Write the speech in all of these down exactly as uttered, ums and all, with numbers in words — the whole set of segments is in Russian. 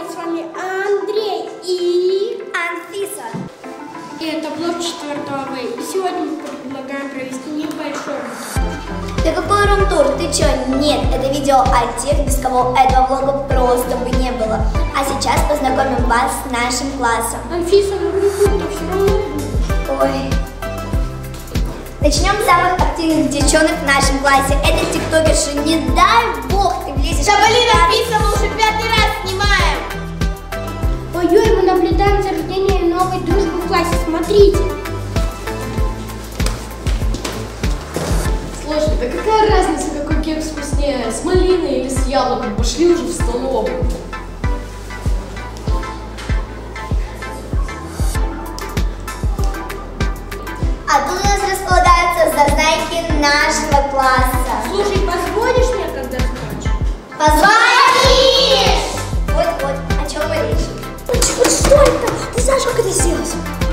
сегодня с вами Андрей и Анфиса. И это блог четвертого В. И сегодня мы предлагаем провести небольшой рум-тур. Да какой рум-тур? Ты чё? Нет, это видео о тех, без кого этого влога просто бы не было. А сейчас познакомим вас с нашим классом. Анфиса, ну рум-тур-то все равно. Ой. Начнем с самых активных девчонок в нашем классе. Это тиктокерши. Не дай бог ты влезешь. Да блин, Анфиса, мы уже пятый раз снимаем. Ой-ой, мы наблюдаем за рождением новой дружбы в классе. Смотрите. Слушай, да какая разница, какой кекс вкуснее, с малиной или с яблоком? Пошли уже в столовую. А тут у нас располагаются зазнайки нашего класса. Слушай, позвонишь мне, когда сможешь? Позвонишь! Вот-вот, о чем мы речь. Вот что это? Ты знаешь, как это сделать?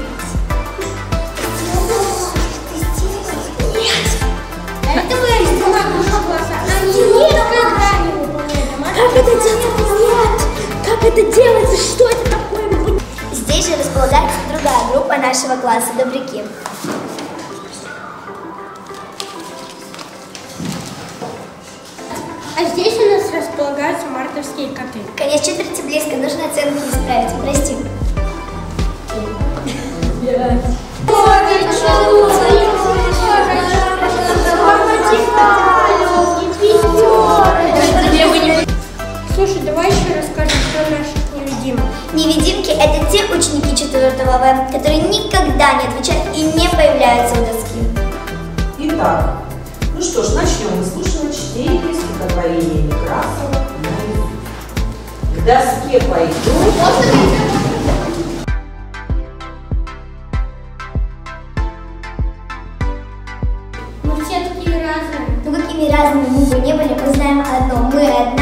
Это вы из нашего класса. Они никогда не выполняют домашние. Как это делать? Нет! Как это делается? Что это такое? Здесь же располагается другая группа нашего класса, добряки. А здесь у нас располагаются мартовские коты. Конец четверти близко, нужно оценки исправить. Прости. Слушай, давай еще расскажем про наших невидимок. Невидимки — это те ученики четвертого В, которые никогда не отвечают и не появляются у доски. Итак, ну что ж, начнем выслушивать чтение стихотворения Некрасова «Наизусть». К доске пойду. Мы все такие разные. Ну какими разными мы бы не были, мы знаем одно: мы одна